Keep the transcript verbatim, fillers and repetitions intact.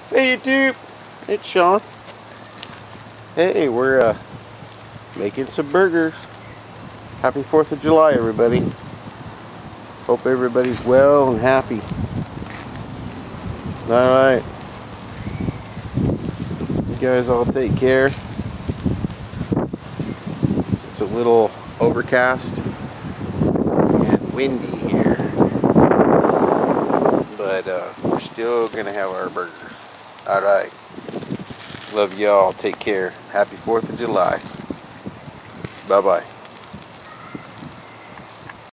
Hey YouTube, it's Sean. Hey, we're uh, making some burgers. Happy fourth of July, everybody. Hope everybody's well and happy. Alright. You guys all take care. It's a little overcast and windy here. But uh, we're still going to have our burgers. Alright. Love y'all. Take care. Happy fourth of July. Bye-bye.